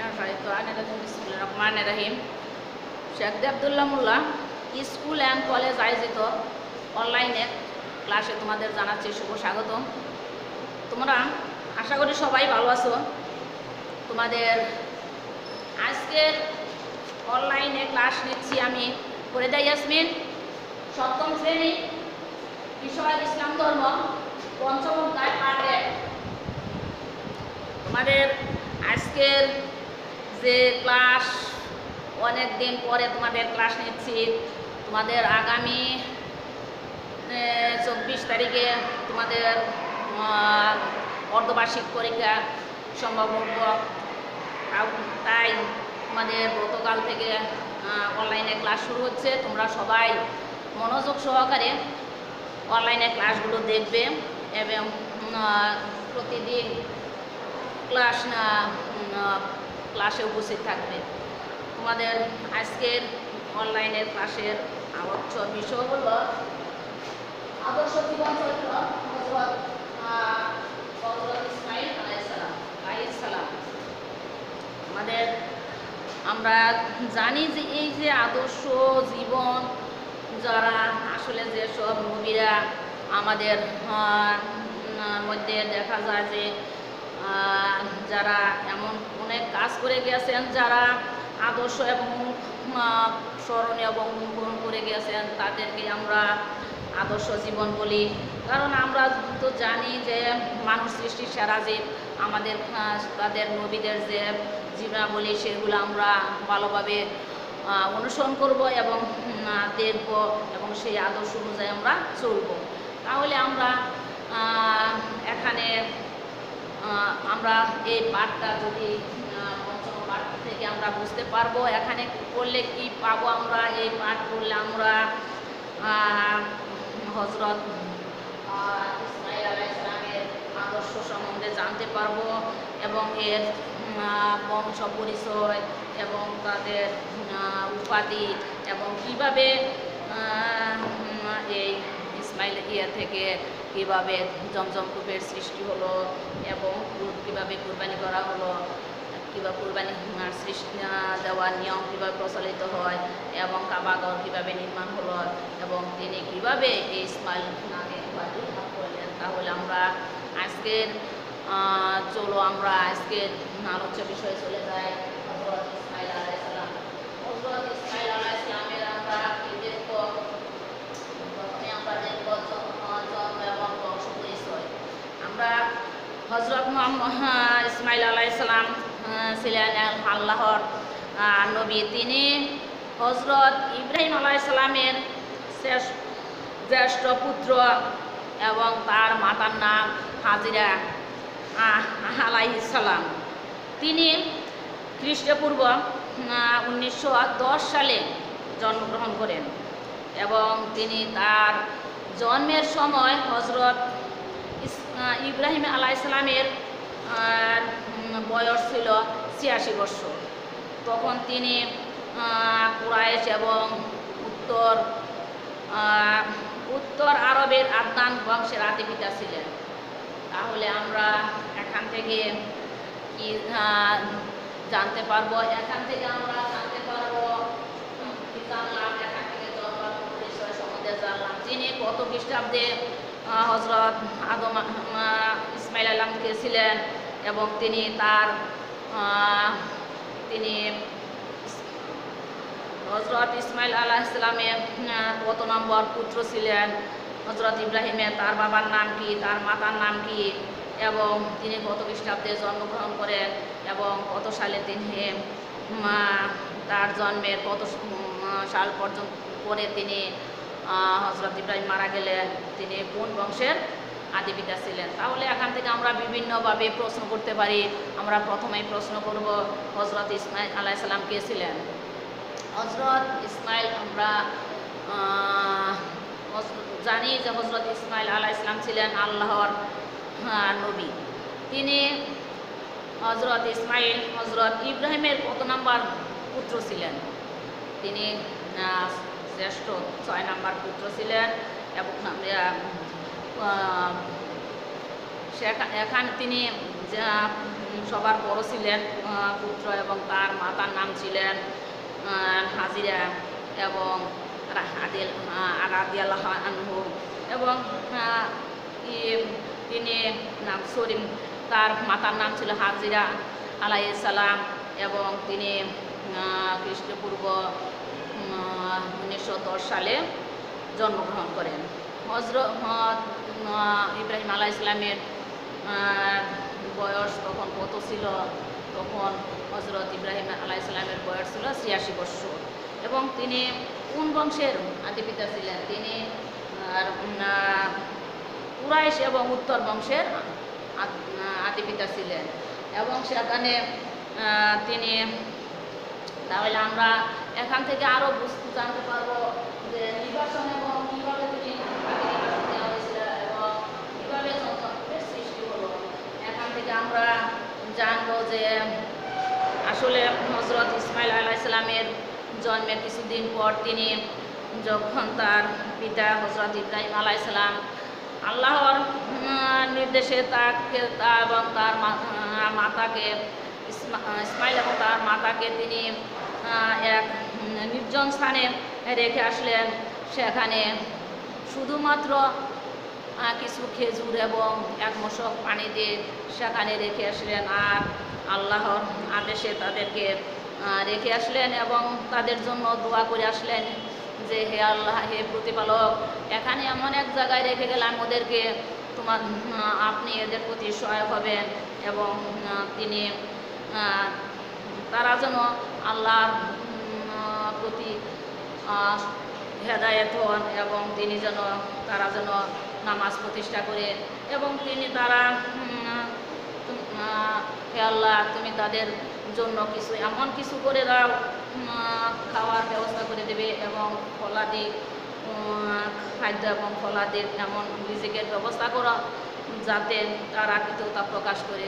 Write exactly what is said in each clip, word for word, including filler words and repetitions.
Rahim Sheikh Abdullah Molla school and college আয়োজিত অনলাইনে ক্লাসে তোমাদের জানাচ্ছি শুভ স্বাগতম। তোমরা আশা করি সবাই ভালো আছো। তোমাদের আজকের অনলাইনে ক্লাস নিচ্ছি আমি ফরিদা ইয়াসমিন, সপ্তম শ্রেণী, বিষয় ইসলাম ধর্ম, পঞ্চম অধ্যায় পাঠ এক। তোমাদের আজকের যে ক্লাস, অনেক দিন পরে তোমাদের ক্লাস নিচ্ছি। তোমাদের আগামী চব্বিশ তারিখে তোমাদের অর্ধবার্ষিক পরীক্ষা সম্ভাব্য, তাই তোমাদের গতকাল থেকে অনলাইনে ক্লাস শুরু হচ্ছে। তোমরা সবাই মনোযোগ সহকারে অনলাইনে ক্লাসগুলো দেখবে এবং প্রতিদিন ক্লাস ক্লাসে উপস্থিত থাকবে। তোমাদের আজকের অনলাইনের ক্লাসের আলোচ্য বিষয় হল আদর্শ জীবন চরিত্র হযরত হযরত ইসমাঈল আলাইহিস সালাম। আমাদের আমরা জানি যে এই যে আদর্শ জীবন, যারা আসলে যেসব নবীরা আমাদের মধ্যে দেখা যায় যে যারা এমন অনেক কাজ করে গেছেন, যারা আদর্শ এবং স্মরণীয় এবং অনুকরণ করে গেছেন, তাদেরকে আমরা আদর্শ জীবন বলি। কারণ আমরা তো জানি যে মানুষ সৃষ্টির সেরা জীব, আমাদের তাদের নবীদের যে জীবনাবলী সেগুলো আমরা ভালোভাবে অনুসরণ করব এবং দেখব এবং সেই আদর্শ অনুযায়ী আমরা চলব। তাহলে আমরা এখানে আমরা এই পাঠটা যদি পঞ্চম পাঠ থেকে আমরা বুঝতে পারবো এখানে করলে কি পাবো। আমরা এই পাঠ করলে আমরা হযরত ইসমাঈল আলাইহিস সালামের আদর্শ সম্বন্ধে জানতে পারবো এবং এর বংশ পরিচয় এবং তাদের উপাধি এবং কিভাবে এই ইসমাঈল ইয়া থেকে কীভাবে জমজম কূপের সৃষ্টি হলো এবং কীভাবে কুরবানি করা হলো, কীভাবে কুরবানি সৃষ্টি দেওয়ার নিয়ম কীভাবে প্রচলিত হয় এবং কাবাঘর কীভাবে নির্মাণ হলো এবং তিনি কীভাবে এই ইসমাঈল নামে উপাধি লাভ করলেন। তাহলে আমরা আজকের চলো আমরা আজকের আলোচ্য বিষয়ে চলে যাই। হযরত ইসমাঈল আলাইহিস সালাম। হযরত ইসমাঈল আলাইহিস সালামের আমরা কি দেখব? প্রথমে আমরা দেখব জন্ম এবং বংশ পরিচয়। আমরা হযরত মুহাম্মদ ইসমাঈল আলাইহিস সালাম ছিলেন আল্লাহর নবী। তিনি হযরত ইব্রাহিম আলাইহিস সালামের জ্যেষ্ঠ পুত্র এবং তার মাতার নাম হাজিরা আলাইহিস সালাম। তিনি খ্রিস্টপূর্ব উনিশশো দশ সালে জন্মগ্রহণ করেন এবং তিনি তার জন্মের সময় হযরত ইব্রাহিম আলাইহিস সালামের বয়স ছিল ছিয়াশি বছর। তখন তিনি কুরাইশ এবং উত্তর উত্তর আরবের আদনান বংশের আদি পিতা ছিলেন। তাহলে আমরা এখান থেকে কি জানতে পারবো? এখান থেকে আমরা জানতে পারবো কি জানলাম, এখান থেকে জন্ম পরিচয় সম্বন্ধে জানলাম। তিনি কত খ্রিস্টাব্দে হযরত আদম ইসমাঈল আলাইহিসসালামকে ছিলেন এবং তিনি তার তিনি হযরত ইসমাঈল আলাইহিস সালামের কত নম্বর পুত্র ছিলেন, হযরত ইব্রাহিমের তার বাবার নাম কি, তার মাতার নাম কি এবং তিনি কত খ্রিস্টাব্দে জন্মগ্রহণ করেন এবং কত সালে তিনি তার জন্মের কত সাল পর্যন্ত পরে তিনি হযরত ইব্রাহিম মারা গেলেন, তিনি কোন বংশের আদি পিতা ছিলেন। তাহলে এখান থেকে আমরা বিভিন্নভাবে প্রশ্ন করতে পারি। আমরা প্রথমেই প্রশ্ন করব হযরত ইসমাঈল আলাইহিস সালাম কে ছিলেন? হযরত ইসমাঈল আমরা জানি যে হযরত ইসমাঈল আলাইহিস সালাম ছিলেন আল্লাহর নবী। তিনি হযরত ইসমাঈল হযরত ইব্রাহিমের কত নাম্বার পুত্র ছিলেন? তিনি জ্যেষ্ঠ ছয় নাম্বার পুত্র ছিলেন এবং এখানে তিনি সবার বড় ছিলেন পুত্র এবং তার মাতার নাম ছিলেন হাজিরা এবং আদিল রাদিয়াল্লাহু আনহু এবং তিনি নাম সরিম তার মাতার নাম ছিল হাজিরা আলাইহিস সালাম এবং তিনি খ্রিস্টপূর্ব উনিশশো দশ সালে জন্মগ্রহণ করেন। হযরত ইব্রাহিম আলাইহিস সালামের বয়স তখন কত ছিল? তখন হযরত ইব্রাহিম আলাইহিস সালামের বয়স ছিল ছিয়াশি বছর এবং তিনি কোন বংশের আদিপিতা ছিলেন? তিনি কুরাইশ এবং উত্তর বংশের আদিপিতা ছিলেন এবং সেখানে তিনি তাহলে আমরা এখান থেকে আরও জানতে পারবো যে নির্বাচন এবং কীভাবে তিনি নির্বাচন দেওয়া হয়েছিল এবং কীভাবে যন্ত্রের সৃষ্টি হলো। এখান থেকে আমরা জানবো যে আসলে হযরত ইসমাইল আলাইহিস সালামের জন্মের কিছুদিন পর তিনি যখন তার পিতা হযরত ইব্রাহিম আলাইহিস সালাম আল্লাহর নির্দেশে তাকে এবং তার মাতাকে ইসমাইল এবং তার মাতাকে তিনি এক নির্জন স্থানে রেখে আসলেন। সেখানে শুধুমাত্র কিছু খেজুর এবং এক মশক পানি দিয়ে সেখানে রেখে আসলেন আর আল্লাহর আদেশে তাদেরকে রেখে আসলেন এবং তাদের জন্য দোয়া করে আসলেন যে হে আল্লাহ, হে প্রতিপালক, এখানে এমন এক জায়গায় রেখে গেলাম ওদেরকে, তোমার আপনি এদের প্রতি সহায়ক হবেন এবং তিনি তারা যেন আল্লাহর প্রতি হেদায়েত হন এবং তিনি যেন তারা যেন নামাজ প্রতিষ্ঠা করে এবং তিনি তারা হে আল্লাহ, তুমি তাদের জন্য কিছু এমন কিছু করে দাও, খাওয়ার ব্যবস্থা করে দেবে এবং ফলাদি খাদ্য এবং ফলাদির এমন রিজিকের ব্যবস্থা করা যাতে তারা কৃতজ্ঞতা প্রকাশ করে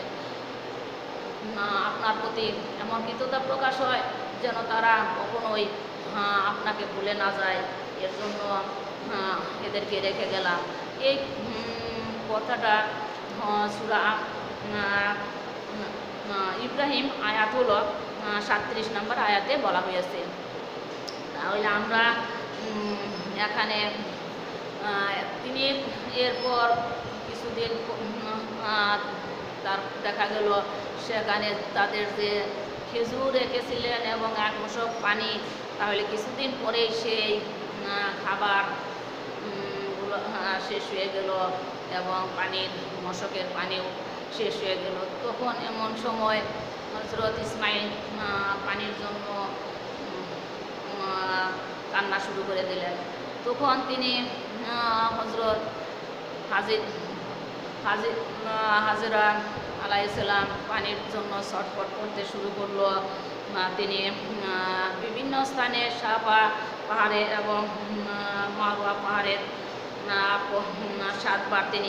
আপনার প্রতি এমন কৃতজ্ঞতা প্রকাশ হয় যেন তারা কখনোই আপনাকে ভুলে না যায়। এর জন্য এদেরকে রেখে গেলাম। এই কথাটা সূরা ইব্রাহিম আয়াত হলো সাতত্রিশ নম্বর আয়াতে বলা হয়েছে। তাহলে আমরা এখানে তিনি এরপর কিছুদিন তার দেখা গেল সেখানে তাদের যে খেজুর রেখেছিলেন এবং এক মশক পানি, তাহলে কিছুদিন পরেই সেই খাবার শেষ হয়ে গেল এবং পানির মশকের পানিও শেষ হয়ে গেল। তখন এমন সময় হযরত ইসমাইল পানির জন্য কান্না শুরু করে দিলেন। তখন তিনি হযরত হাজির হাজির হাজেরা আলাইহিস সালাম পানির জন্য ছটফট করতে শুরু করলো। তিনি বিভিন্ন স্থানে সাফা পাহাড়ে এবং মারওয়া পাহাড়ের সাতবার তিনি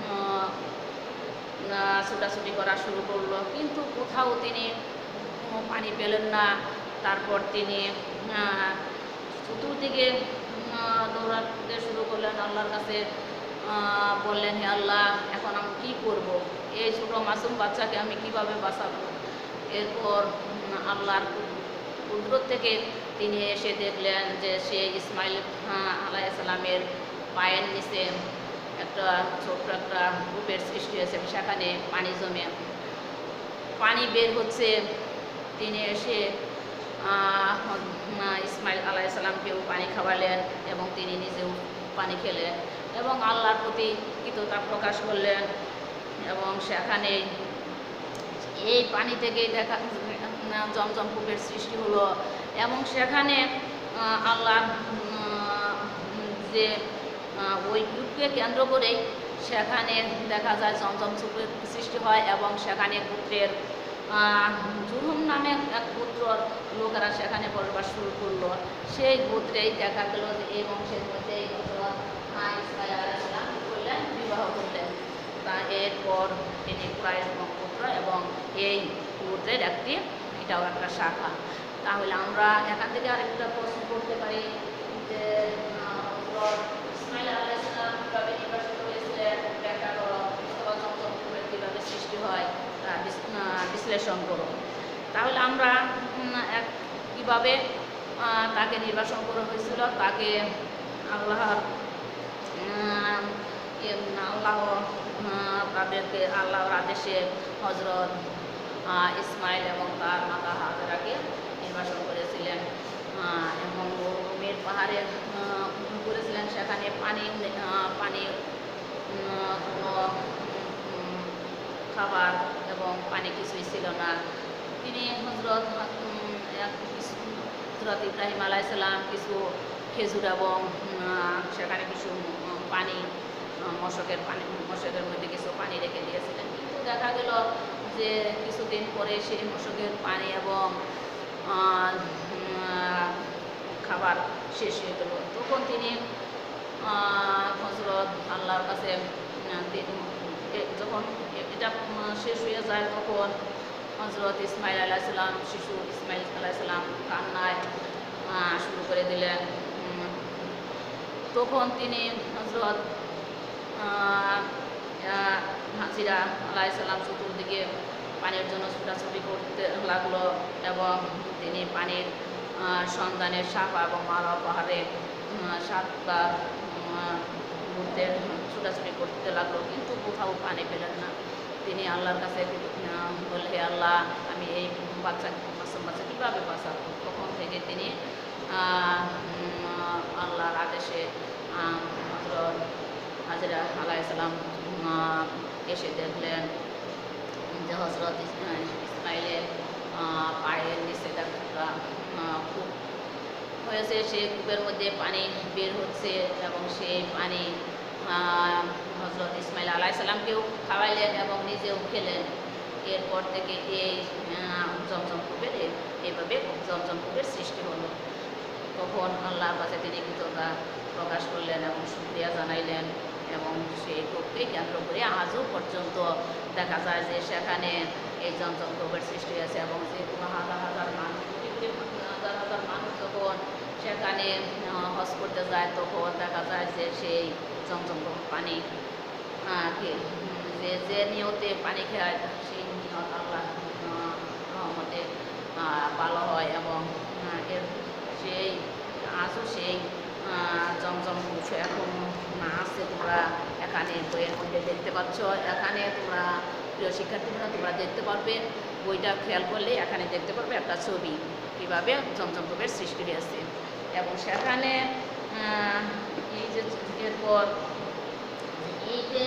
ছোটাছুটি করা শুরু করলো, কিন্তু কোথাও তিনি কোনো পানি পেলেন না। তারপর তিনি চতুর্দিকে দৌড়াতে শুরু করলেন, আল্লাহর কাছে বললেন, হে আল্লাহ, এখন আমি কী করব? এই ছোটো মাসুম বাচ্চাকে আমি কিভাবে বাঁচাবো? এরপর আল্লাহর কুদরত থেকে তিনি এসে দেখলেন যে সে ইসমাইল আলাইহিস সালামের পায়ের নিচে একটা ছোট্ট একটা কূপের সৃষ্টি হয়েছে, সেখানে পানি জমে পানি বের হচ্ছে। তিনি এসে ইসমাইল আলাইহিস সালামকেও পানি খাওয়ালেন এবং তিনি নিজেও পানি খেলেন এবং আল্লাহর প্রতি কৃতজ্ঞতা প্রকাশ করলেন এবং সেখানে এই পানি থেকেই দেখা জমজম কূপের সৃষ্টি হলো এবং সেখানে আল্লাহর যে ওই কূপকে কেন্দ্র করেই সেখানে দেখা যায় জমজম কূপের সৃষ্টি হয় এবং সেখানে পুত্রের জুরহুম নামে এক পুত্র লোকেরা সেখানে বসবাস শুরু করলো। সেই গোত্রেই দেখা গেল যে এই বংশের মধ্যেই ইসমাইল আলাইহিস সালাম করলেন, বিবাহ করলেন। তা এরপর তিনি কুরাইশ বংশপুত্র এবং এই গোত্রের একটি এটাও একটা শাখা। তাহলে আমরা এখান থেকে আরেকটা প্রশ্ন করতে পারি যে ইসমাইল আলাইহিস সালাম কিভাবে নির্বাচিত হয়েছিলেন ব্যাখ্যা করো, অথবা জমজম বিশ্লেষণ করো। তাহলে আমরা এক কীভাবে তাকে নির্বাসন করা হয়েছিল, তাকে আল্লাহর আল্লাহ তাদেরকে আল্লাহর আদেশে হজরত ইসমাইল এবং তার মাতা হাজরাকে নির্বাসন করেছিলেন এবং মরুভূমির পাহাড়ে করেছিলেন। সেখানে পানি পানি কোনো খাবার এবং পানি কিছুই ছিল না। তিনি হজরত হজরত ইব্রাহিম আলাইসাল্লাম কিছু খেজুর এবং সেখানে কিছু পানি মশকের পানি মশকের মধ্যে কিছু পানি রেখে দিয়েছিলেন। কিন্তু দেখা গেল যে কিছুদিন পরে সেই মশকের পানি এবং খাবার শেষ হয়ে গেল। তখন তিনি হজরত আল্লাহর কাছে যখন এটা শেষ হয়ে যায় তখন হজরত ইসমাইল আলাইসাল্লাম শিশু ইসমাইল আলাইসাল্লাম কান্নায় শুরু করে দিলেন। তখন তিনি হজরত হাজিরা আলাইসাল্লাম চতুর্দিকে পানির জন্য ছুটাছুটি করতে লাগলো এবং তিনি পানির সন্ধানে সাফা এবং মারা পাহাড়ে সাতবার ঘুরতে ছুটাছুটি করতে লাগলো, কিন্তু কোথাও পানি পেলেন না। তিনি আল্লাহর কাছে বলে, হে আল্লাহ, আমি এই বাচ্চা মাসুম বাচ্চা কীভাবে বাঁচাবো? তখন থেকে তিনি আল্লাহর আদেশে হজরত হাজরা আলাইসাল্লাম এসে দেখলেন যে হজরত ইসমাইলের পায়ের নিচে একটা কূপ হয়েছে, সেই কূপের মধ্যে পানি বের হচ্ছে এবং সেই পানি হজরত ইসমাইল আলাইসাল্লামকেও খাওয়াইলেন এবং নিজেও খেলেন। এরপর থেকে এই জমজম কূপের এইভাবে জমজম কূপের সৃষ্টি হলো। তখন আল্লাহর কাছে তিনি কৃতজ্ঞতা প্রকাশ করলেন এবং শুকরিয়া জানাইলেন এবং সেই কূপকে কেন্দ্র করে আজও পর্যন্ত দেখা যায় যে সেখানে এই জমজম কূপের সৃষ্টি হয়েছে এবং যে হাজার হাজার মানুষ হাজার হাজার মানুষ যখন সেখানে হজ করতে যায় তখন দেখা যায় যে সেই জমজম পানি যে যে নিয়তে পানি খায় সেই নিয়ত আল্লাহ রহমতে ভালো হয় এবং এর সেই আজও সেই জমজম কূপ এখন আছে। তোমরা এখানে বইয়ের মধ্যে দেখতে পাচ্ছ, এখানে তোমরা প্রিয় শিক্ষার্থীরা তোমরা দেখতে পারবে, বইটা খেয়াল করলে এখানে দেখতে পারবে একটা ছবি কীভাবে জমজম কূপের সৃষ্টি হয়েছে। এবং সেখানে এই যে এরপর এই যে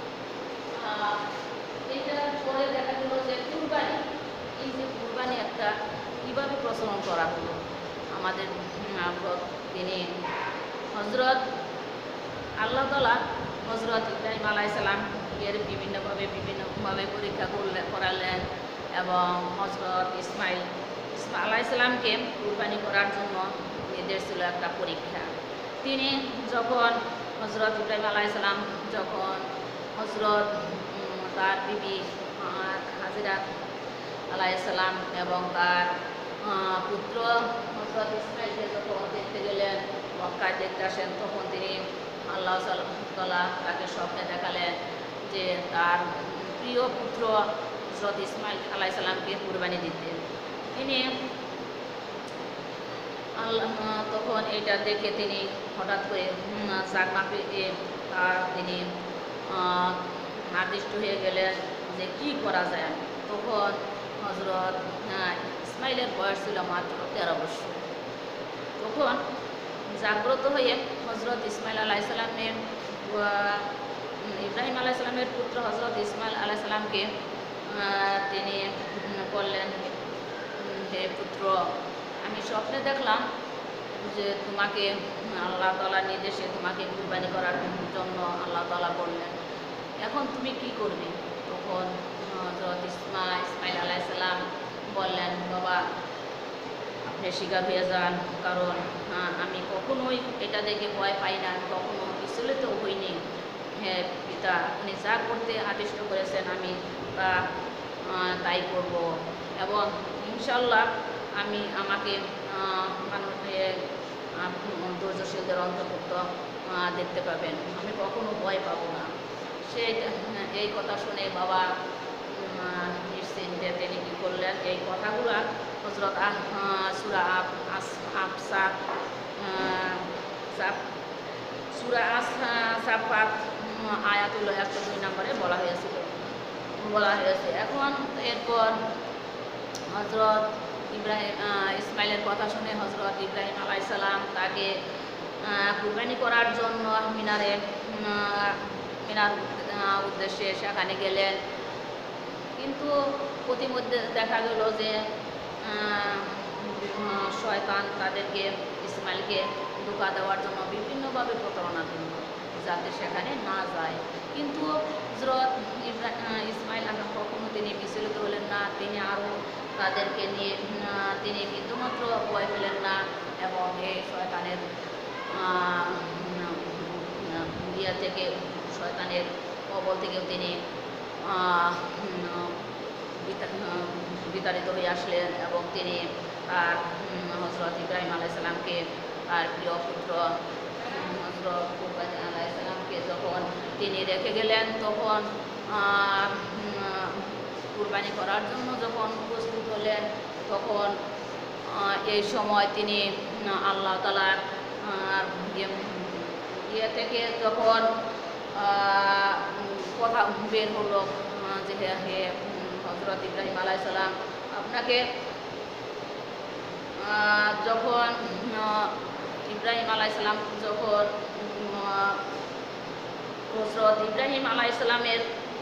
এইটার পরে দেখা গেল যে কুরবানি, এই যে কুরবানি একটা কীভাবে প্রচলন করা হলো আমাদের তিনি হজরত আল্লাহ তাআলা হজরত ইব্রাহিম আলাইসাল্লাম এর বিভিন্নভাবে বিভিন্নভাবে পরীক্ষা করলে করালেন এবং হজরত ইসমাইল ইসমাইল আলাইসাল্লামকে কুরবানি করার জন্য নির্দেশ ছিল একটা পরীক্ষা। তিনি যখন হজরত ইব্রাহিম আলাইসাল্লাম যখন হজরত তার বিবি হাজিরা আলাইসাল্লাম এবং তার পুত্র হজরত ইসমাইলকে যখন দেখতে গেলেন, মক্কায় দেখতে আসেন, তখন তিনি আল্লাহ তাআলা তাকে স্বপ্নে দেখালেন যে তার প্রিয় পুত্র হজরত ইসমাইল আলাইসাল্লামকে কুরবানি দিতেন। তিনি আল্লাহ তখন এটা দেখে তিনি হঠাৎ করে চাকমা পেয়ে তার তিনি নির্দিষ্ট হয়ে গেলেন যে কি করা যায়। তখন হজরত ইসমাইলের বয়স ছিল মাত্র তেরো বছর। তখন জাগ্রত হয়ে হজরত ইসমাইল আলাইসাল্লামের ইব্রাহিম আলাইসাল্লামের পুত্র হজরত ইসমাইল আলাইসাল্লামকে তিনি বললেন, হে পুত্র, আমি স্বপ্নে দেখলাম যে তোমাকে আল্লাহ তাআলার নির্দেশে তোমাকে কুরবানি করার জন্য আল্লাহ তাআলা বললেন, এখন তুমি কি করবে? তখন হযরত ইসমাইল ইসমাইল আলাইহিসসালাম বললেন, বাবা আপনি শিকার হয়ে যান, কারণ আমি কখনোই এটা দেখে ভয় পাই না, আমি কখনো বিচলিত হইনি। হ্যাঁ পিতা, আপনি যা করতে আদিষ্ট করেছেন আমি তা তাই করব এবং ইনশাল্লাহ আমি আমাকে মানুষের ধৈর্যশীলদের অন্তর্ভুক্ত দেখতে পাবেন, আমি কখনো ভয় পাবো না। সে এই কথা শুনে বাবা নিশ্চিত চিনতে তিনি কী করলেন, এই কথাগুলো হজরত সূরা আফসাফ সূরা আস-সাফাত আয়াতুল একশো দুই নম্বরে বলা হয়েছিল বলা হয়েছে। এখন এরপর হজরত ইব্রাহিম ইসমাইলের কথা শুনে হজরত ইব্রাহিম আলাইহিস সালাম তাকে কুরবানি করার জন্য মিনারে মিনার উদ্দেশ্যে সেখানে গেলেন। কিন্তু প্রতিমধ্যে দেখা গেল যে শয়তান তাদেরকে ইসমাইলকে ধোঁকা দেওয়ার জন্য বিভিন্নভাবে প্রতারণা দিল যাতে সেখানে না যায়। কিন্তু হজরত ইসমাইল কখনো তিনি বিচলিত হলেন না, তিনি আরও তাদেরকে নিয়ে তিনি বিন্দুমাত্র ভয় পেলেন না এবং এই শয়তানের ইয়া থেকে শয়তানের কবল থেকেও তিনি বিতাড়িত হয়ে আসলেন এবং তিনি তার হজরত ইব্রাহিম আলাইহিস সালামকে তার প্রিয় পুত্র হজরত কুরবানি আলাইহিস সালামকে যখন তিনি রেখে গেলেন, তখন কুরবানি করার জন্য যখন প্রস্তুত হলেন, তখন এই সময় তিনি আল্লাহ তাআলার ইয়ে থেকে যখন কথা বের হলো যে হে হজরত ইব্রাহিম আলাইহিস সালাম, আপনাকে যখন ইব্রাহিম আলাইহিস সালাম যখন হজরত ইব্রাহিম আলাইহিস সালামের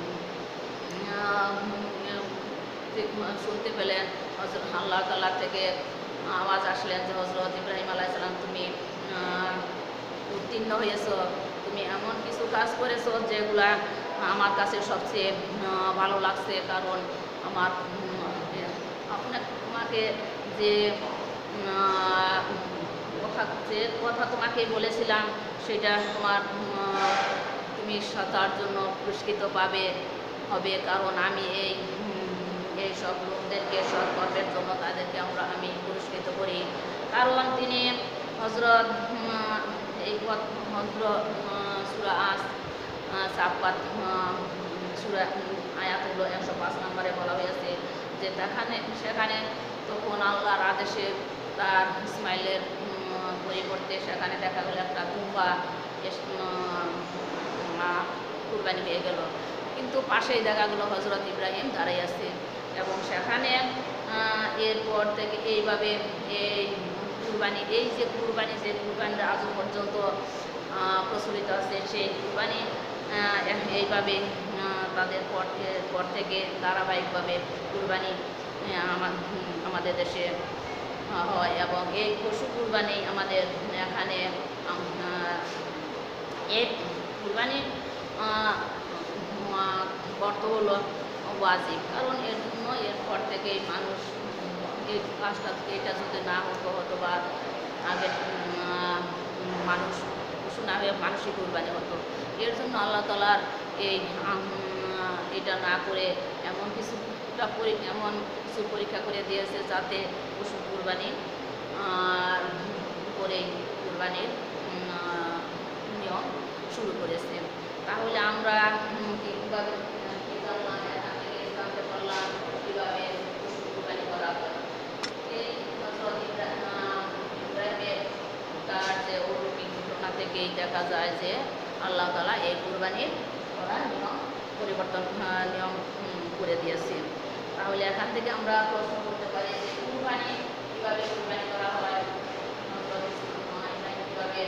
শুনতে পেলেন, হজরত আল্লাহ তাআলা থেকে আওয়াজ আসলেন যে হজরত ইব্রাহিম আলাইহিস সালাম, তুমি উত্তীর্ণ হয়েছ, তুমি এমন কিছু কাজ করেছ যেগুলা আমার কাছে সবচেয়ে ভালো লাগছে, কারণ আমার আপনাকে তোমাকে যে কথা যে কথা তোমাকে বলেছিলাম সেটা তোমার তুমি তার জন্য পুরস্কৃত পাবে হবে, কারণ আমি এই এই সব লোকদেরকে সৎকর্মের জন্য তাদেরকে আমরা আমি পুরস্কৃত করি। কারণ তিনি হজরত এই হজরত সূরা আস-সাফাত সূরা আয়াত হলো একশো পাঁচ নম্বরে বলা হয়েছে যে সেখানে সেখানে তখন আল্লাহর আদেশে তার ইসমাইলের পরিবর্তে সেখানে দেখা গেল একটা দুম্বা কুরবানি হয়ে গেল। কিন্তু পাশেই দেখা গেল হজরত ইব্রাহিম দাঁড়াই আছে এবং সেখানে এরপর থেকে এইভাবে এই কুরবানি এই যে কুরবানি যে কুরবানিটা আজও পর্যন্ত প্রচলিত আছে, সেই কুরবানি এইভাবে তাদের পর পর থেকে ধারাবাহিকভাবে কুরবানি আমাদের দেশে হয় এবং এই পশু কুরবানি আমাদের এখানে এই কুরবানি অর্থ হলো ওয়াজিব, কারণ এর জন্য এরপর থেকে মানুষ এই কাজটা এটা যদি না হতো হতো বা আগে মানুষ পশু না হয়ে মানুষই কুরবানি হতো। এর জন্য আল্লাহ তাআলার এই এটা না করে এমন কিছুটা এমন কিছু পরীক্ষা করে দিয়েছে যাতে পশু কুরবানি করে কুরবানির নিয়ম শুরু করেছে। তাহলে আমরা কীভাবে জানতে পারলাম কীভাবে পশু কুরবানি করা হয়। এই ইব্রাহিমের তার যে অলৌকিক ঘটনা থেকেই দেখা যায় যে আল্লাহ তাআলা এই কুরবানির করার নিয়ম পরিবর্তন নিয়ম করে দিয়েছে। তাহলে এখান থেকে আমরা প্রশ্ন করতে পারি যে কুরবানি কীভাবে কুরবানি করা হয়, কীভাবে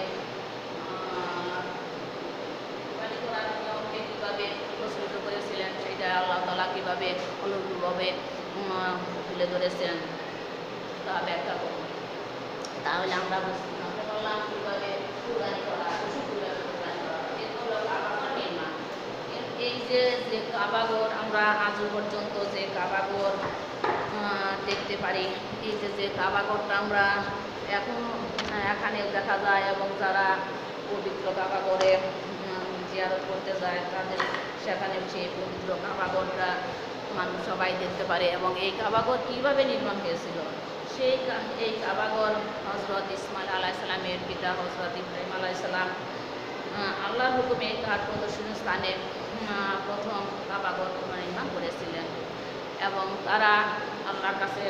কুরবানি করার নিয়মকে কীভাবে প্রচলিত করেছিলেন, সেটা আল্লাহ তাআলা কীভাবে অলৌকিকভাবে তুলে ধরেছেন তা ব্যাখ্যা করব। তাহলে আমরা জানতে পারলাম কীভাবে কুরবানি করা পশু কীভাবে কুরবানি করা। এগুলো কাবাঘর নির্মাণ, এই যে যে কাবাঘর আমরা আজও পর্যন্ত যে কাবাঘর দেখতে পারি, এই যে যে কাবাঘরটা আমরা এখন এখানেও দেখা যায় এবং যারা পবিত্র কাবাঘরে জিয়ারত করতে যায় তাদের সেখানে সেই পবিত্র কাবাঘরটা মানুষ সবাই দেখতে পারে এবং এই কাবাঘর কীভাবে নির্মাণ হয়েছিল সেই এই কাবাঘর হজরত ইসমাইল আলাইহিস সালামের পিতা হজরত ইব্রাহিম আলাইহিস সালাম আল্লাহর হুকুমে তার প্রদর্শনী স্থানে প্রথম কাবাঘর নির্মাণ করেছিলেন। এবং তারা আল্লাহর কাছে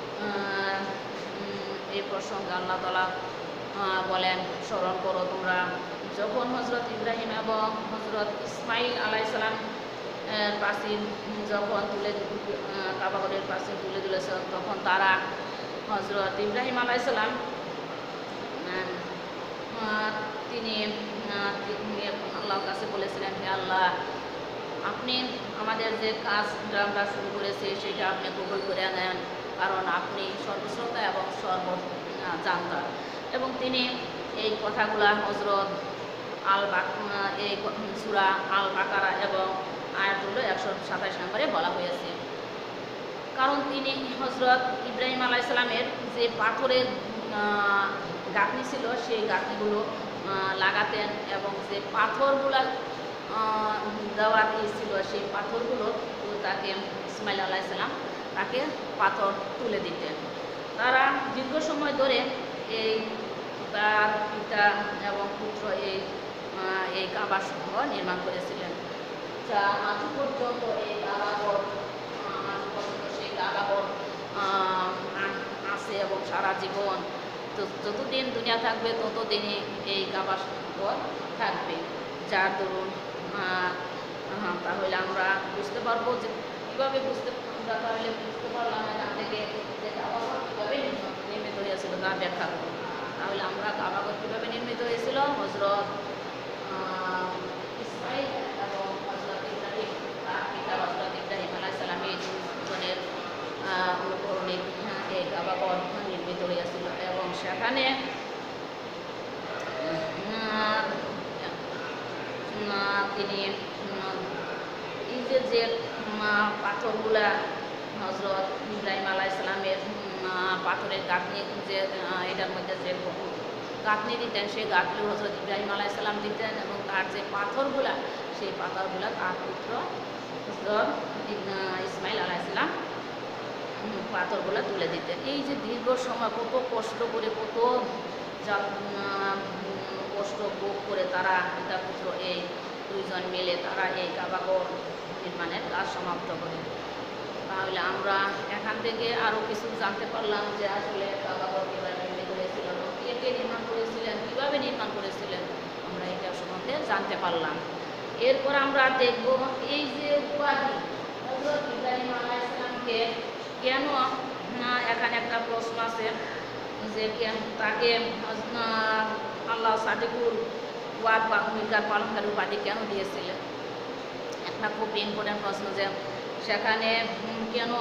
এই প্রসঙ্গে আল্লাহ তাআলা বলেন, স্মরণ করো তোমরা যখন হজরত ইব্রাহিম এবং হজরত ইসমাইল আলাইহিস সালাম প্রাচীর যখন তুলে কাবাগরের প্রাচীর তুলে দিলেছে, তখন তারা হজরত ইব্রাহিম আলাইহিস সালাম তিনি আল্লাহর কাছে বলেছিলেন, হে আল্লাহ, আপনি আমাদের যে কাজটা আমরা শুরু করেছি সেটা আপনি কবুল করে নেন, কারণ আপনি সর্বশ্রোতা এবং সর্ব জানতা। এবং তিনি এই কথাগুলা হজরত আল বাক এই সূরা আল বাকারা এবং আয়াতুল একশো সাতাশ নম্বরে বলা হয়েছে। কারণ তিনি হজরত ইব্রাহিম আলাইহিস সালামের যে পাথরের গাঁথনি ছিল সেই গাঁথনিগুলো লাগাতেন এবং যে পাথরগুলো দেওয়া ছিল সেই পাথরগুলো তাকে ইসমাইল আলাইহিস সালাম তাকে পাথর তুলে দিতেন। তারা দীর্ঘ সময় ধরে এই তার পিতা এবং পুত্র এই এই কাবা সমূহ নির্মাণ করেছিলেন, যা আজ পর্যন্ত এই কাবাঘর আজ পর্যন্ত সেই কাবাঘর আছে এবং সারা জীবন যতদিন দুনিয়া থাকবে ততদিনই এই কাবা ঘর থাকবে। যার দরুন তাহলে আমরা বুঝতে পারবো যে কীভাবে বুঝতে আমরা তাহলে বুঝতে পারলাম এখান থেকে যে কাবাঘর কীভাবে নির্মিত হয়েছিল তা ব্যাখ্যা করব। তাহলে আমরা কাবাঘর কীভাবে নির্মিত হয়েছিল, হজরত ইসমাইল এবং হজরত ইব্রাহিম তার পিতা হজরত ইব্রাহিম আলাইহিস সালাম এই দুজনের অনুকরণে এই কাবাঘর নির্মিত হয়েছিল এবং সেখানে তিনি এই যে যে পাথরগুলা হজরত ইব্রাহিম আলাইহিস সালামের পাথরের গাঁথনি যে এটার মধ্যে যে গাঁথনি দিতেন সেই গাঁথনি হজরত ইব্রাহিম আলাইহিস সালাম দিতেন এবং তার যে পাথরগুলা সেই পাথরগুলা তার পুত্র হজরত ইসমাইল আলাইহিস সালাম পাথরগুলা তুলে দিতেন। এই যে দীর্ঘ সময় কত কষ্ট করে কত কষ্ট ভোগ করে তারা পিতা পুত্র এই দুইজন মিলে তারা এই কাবাঘর নির্মাণের কাজ সমাপ্ত করে। তাহলে আমরা এখান থেকে আরও কিছু জানতে পারলাম যে আসলে কাবাঘর কীভাবে নির্মিত হয়েছিল, কে কে নির্মাণ করেছিলেন, কীভাবে নির্মাণ করেছিলেন, আমরা এটা সম্বন্ধে জানতে পারলাম। এরপর আমরা দেখব এই যে উপাধি হযরত ইব্রাহিম আলাইহিস সালামকে কেন, এখানে একটা প্রশ্ন আছে যে তাকে আল্লাহ সাদিকুল ওয়াদ বা অঙ্গীকার পালনকারী উপাধি কেন দিয়েছিলেন। একটা খুব ইম্পর্টেন্ট প্রশ্ন যে সেখানে কেন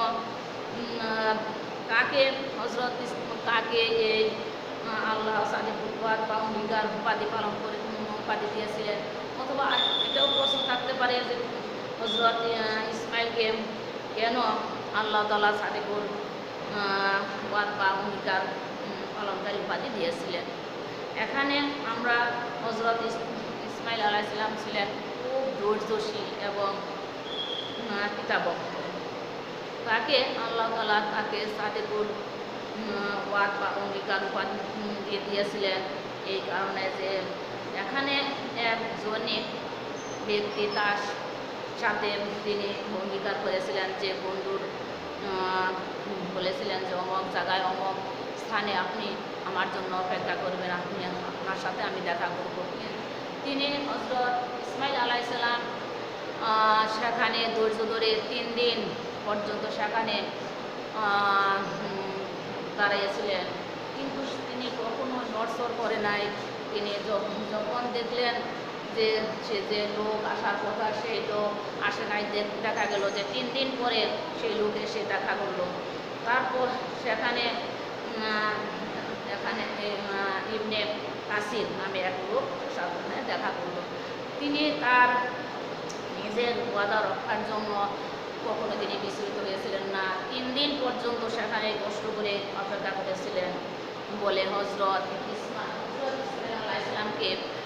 কাকে হজরত কাকে এই আল্লাহ সাদিকুল ওয়াদ বা অঙ্গীকার উপাধি পালন করে উপাধি দিয়েছিলেন, অথবা এটাও প্রশ্ন থাকতে পারে যে হজরত ইসমাইলকে কেন আল্লাহ তাআলা সাদিকুল ওয়াদ বা অঙ্গীকার পালনকারী উপাধি দিয়েছিলেন। এখানে আমরা হজরত ইসমাইল আলাইহিস সালাম ছিলেন খুব ধৈর্যশীল এবং পিতাভক্ত। তাকে আল্লাহ তাআলা তাকে সাদিকুল ওয়াদ বা অঙ্গীকার উপাধি দিয়ে দিয়েছিলেন এই কারণে যে এখানে একজনই ব্যক্তি তার সাথে তিনি অঙ্গীকার করেছিলেন যে বন্ধুর বলেছিলেন যে অমক জায়গায় অমক স্থানে আপনি আমার জন্য অপেক্ষা করবেন, আপনি আপনার সাথে আমি দেখা করব। তিনি হযরত ইসমাইল আলাইহিস সালাম সেখানে ধৈর্য ধরে তিন দিন পর্যন্ত সেখানে দাঁড়িয়েছিলেন, কিন্তু তিনি কখনো নড়চড় করে নাই। তিনি যখন দেখলেন যে সে যে লোক আসার কথা সেই লোক আসে নাই, দেখা গেল যে তিন দিন পরে সেই লোক এসে দেখা করলো। তারপর সেখানে এখানে ইবনে কাসির নামে এক লোক সাথে দেখা করলো। তিনি তার নিজের ওয়াদা রক্ষার জন্য কখনো তিনি বিচলিত হয়েছিলেন না, তিন দিন পর্যন্ত সেখানে কষ্ট করে অপেক্ষা করেছিলেন বলে হজরত ইসমাইল আলাইহিস সালামকে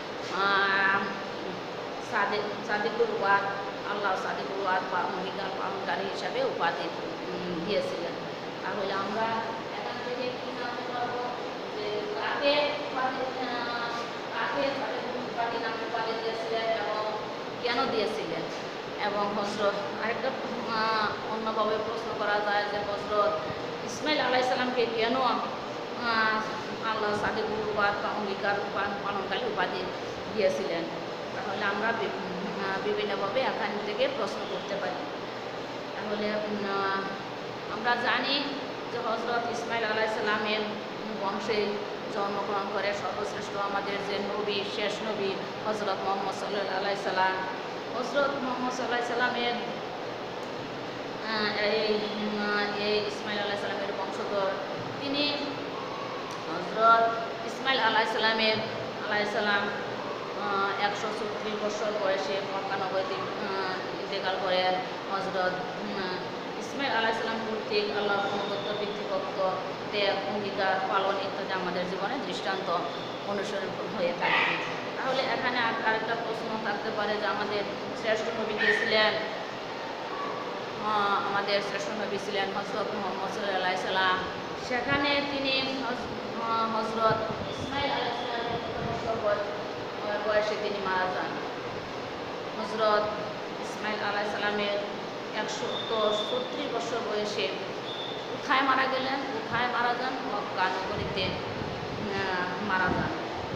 সাদিক সাদিকুল ওয়াদ আল্লাহ সাদিকুল ওয়াদ বা অঙ্গীকার পালনকারী হিসাবে উপাধি দিয়েছিলেন। তাহলে আমরা এখান থেকে কি জানতে পারবো যে কাকে কাকে সাদিকুল উপাধি নামে উপাধি দিয়েছিলেন এবং কেন দিয়েছিলেন। এবং হজরত আরেকটা আহ, অন্যভাবে প্রশ্ন করা যায় যে হজরত ইসমাইল আলাইসাল্লামকে কেন আহ, আল্লাহ সাদিকুল ওয়াদ বা অঙ্গীকার পা- পালনকারী উপাধি দিয়েছিলেন। তাহলে আমরা বি- আহ, বিভিন্নভাবে এখান থেকে প্রশ্ন করতে পারি। তাহলে উম, আহ, আমরা জানি যে হজরত ইসমাইল আলাইসাল্লামের বংশে জন্মগ্রহণ করে সর্বশ্রেষ্ঠ আমাদের যে নবী, শেষ নবী হজরত মোহাম্মদ সাল্লাহ আলাই সাল্লাম। হজরত মোহাম্মদ সাল্লাহ সাল্লামের আহ, এই আহ, এই ইসমাইল আলাহ সাল্লামের বংশধর তিনি। হজরত ইসমাইল আলাহ সাল্লামের আলাহ সাল্লাম একশো চৌত্রিশ বছর বয়সে মক্কানগরীতে ইন্তেকাল করেন। হজরত ইসমাইল আলাহ সাল্লাম কর্তৃক আল্লাহ অনুগত ব্যক্তিভক্ত ত্যাগ, অঙ্গীকার পালন ইত্যাদি আমাদের জীবনে দৃষ্টান্ত অনুসরণ হয়ে থাকে। তাহলে এখানে আর- আরেকটা প্রশ্ন থাকতে পারে যে আমাদের শ্রেষ্ঠ নবী কে ছিলেন? আহ, আমাদের শ্রেষ্ঠ নবী ছিলেন হজরত মোহাম্মদ সাল্লাল্লাহু আলাইহি সাল্লাম। সেখানে তিনি হজ- আহ, হজরত ইসমাইল আলাইহিস সালামের কত বছর বয়- আহ, বয়সে তিনি মারা যান? হজরত ইসমাইল আলাইহিস সালামের একশো ছত্রিশ বছর বয়সে। কোথায় মারা গেলেন? কোথায় মারা যান? মক্কা নগরীতে আহ, মারা যান।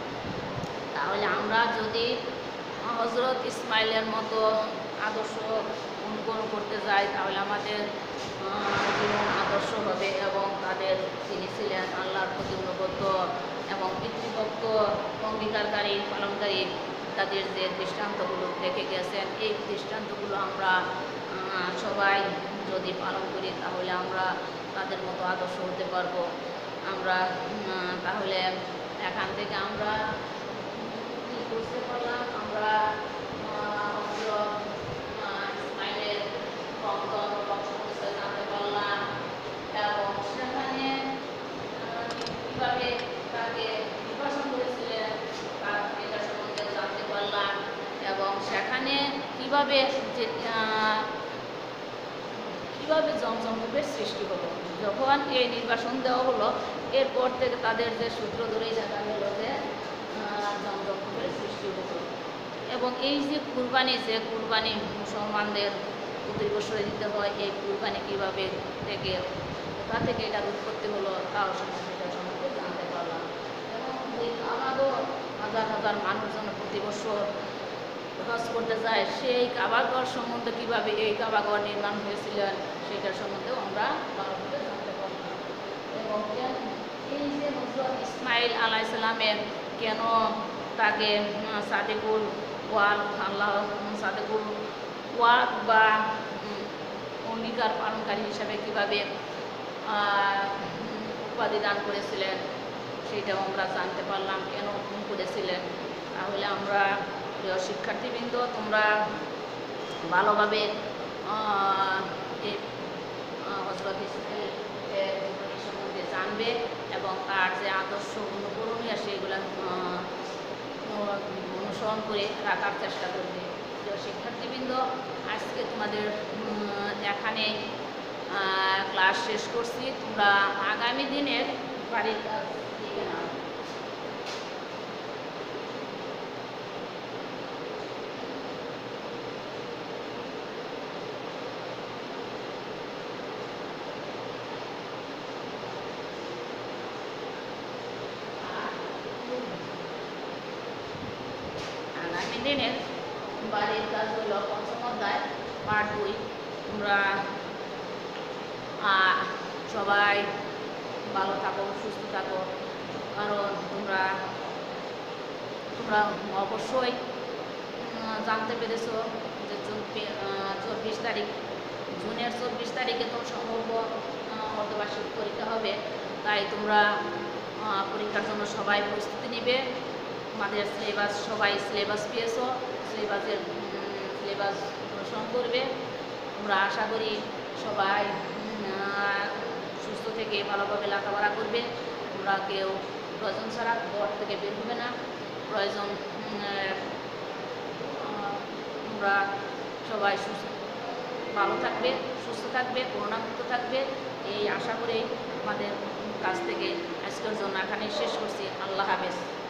তাহলে আমরা যদি হজরত ইসমাইলের মতো আদর্শ অনুকরণ করতে যাই তাহলে আমাদের আহ, জীবন আদর্শ হবে এবং তাদের তিনি ছিলেন আল্লাহর প্রতি অনুগত এবং পিতৃভক্ত, অঙ্গীকারকারী, পালনকারী, তাদের যে দৃষ্টান্তগুলো রেখে গেছেন এই দৃষ্টান্তগুলো আমরা আহ, সবাই যদি পালন করি তাহলে আমরা তাদের মতো আদর্শ হতে পারবো। আমরা আহ, তাহলে এখান থেকে আমরা কি বুঝতে পারলাম? আমরা আহ, হজরত, আহ, ইসমাইলের বংশ বংশ পরিচয় জানতে পারলাম এবং সেখানে আহ, কিভাবে তাকে নির্বাচন করেছিলেন তার এটা সম্বন্ধে জানতে পারলাম এবং সেখানে কিভাবে যে আহ, কিভাবে জমজমকূপের সৃষ্টি হলো। যখন এই নির্বাসন দেওয়া হলো এরপর থেকে তাদের যে সূত্র ধরেই দেখা গেল যে আহ, জমজমকূপের সৃষ্টি হলো। এবং এই যে কুরবানি, যে কুরবানি মুসলমানদের প্রতি বছরে দিতে হয়, এই কুরবানি কীভাবে থেকে কোথা থেকে এটার উৎপত্তি হলো তাও সম্বন্ধে এটা সম্বন্ধে জানতে পারলাম। এবং এই আমারও হাজার হাজার মানুষজন প্রতি বছর হজ করতে যায়, সেই কাবাগর সম্বন্ধে কীভাবে এই কাবাগর নির্মাণ হয়েছিলেন সেটার সম্বন্ধেও আমরা ভালোভাবে জানতে পারলাম। এবং কেন- এই যে হজরত ইসমাইল আলাইহিস সালামের কেন তাকে আহ, সাদিকুল ওয়াল আল্লাহ সাদিকুল ওয়াদ বা উম, অঙ্গীকার পালনকারী হিসাবে কীভাবে আহ, উম, উপাধি দান করেছিলেন সেটাও আমরা জানতে পারলাম, কেন করেছিলেন। তাহলে আমরা প্রিয় শিক্ষার্থীবৃন্দ তোমরা ভালোভাবে আহ, এই আহ, হজরত ইসমাইল এর জীবনী সম্বন্ধে জানবে এবং তার যে আদর্শ অনুকরণীয় সেগুলো আহ, অনুসরণ করে রাখার চেষ্টা করবে। প্রিয় শিক্ষার্থীবৃন্দ আজকে তোমাদের উম, এখানে আহ, ক্লাস শেষ করছি। তোমরা আগামী দিনের বাড়ির কাজ দেখে নাও। আগামী দিনের বাড়ির কাজ হলো পঞ্চম অধ্যায় পার্ট দুই। তোমরা আহ, সবাই ভালো থাকো, সুস্থ থাকো, কারণ তোমরা তোমরা অবশ্যই আহ, জানতে পেরেছো যে চব্বিশ তারিখ জুনের চব্বিশ তারিখে তো সম্ভব আহ, অর্ধবার্ষিক পরীক্ষা হবে। তাই তোমরা আহ, পরীক্ষার জন্য সবাই প্রস্তুতি নিবে। আমাদের সিলেবাস সবাই সিলেবাস পেয়েছো, সিলেবাসের সিলেবাস অনুসরণ করবে। আমরা আশা করি সবাই উম, আহ, সুস্থ থেকে ভালোভাবে লেখাপড়া করবে। তোমরা কেউ প্রয়োজন ছাড়া ঘর থেকে বের হবে না। প্রয়োজন উম, আহ, তোমরা সবাই সুস্থ ভালো থাকবে, সুস্থ থাকবে, করোনামুক্ত থাকবে এই আশা করে আমাদের কাছ থেকে আজকের জন্য এখানে শেষ করছি। আল্লাহ হাফেজ।